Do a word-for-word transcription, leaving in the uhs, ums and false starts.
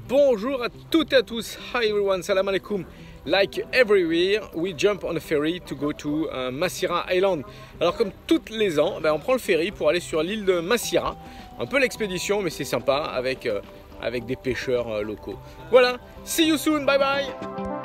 Bonjour à toutes et à tous. Hi everyone, salam alaikum. Like everywhere, we jump on a ferry to go to uh, Masira Island. Alors comme tous les ans, ben, on prend le ferry pour aller sur l'île de Masira. Un peu l'expédition, mais c'est sympa avec, euh, avec des pêcheurs euh, locaux. Voilà, see you soon, bye bye.